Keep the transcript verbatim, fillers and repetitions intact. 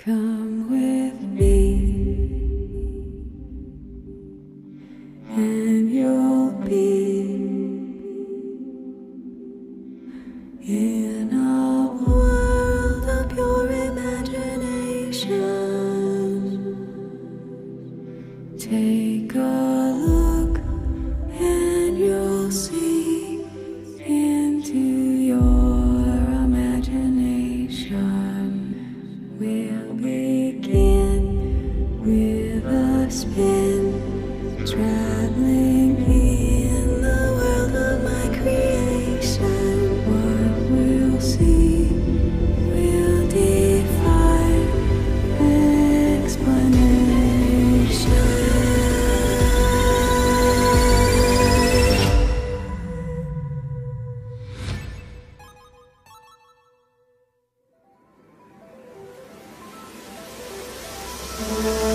Come with me, and you'll be in a world of pure imagination. Take a look, and you'll see into your imagination. We'll begin with a spin, traveling in the world of my creation. What we'll see will defy explanation. Oh,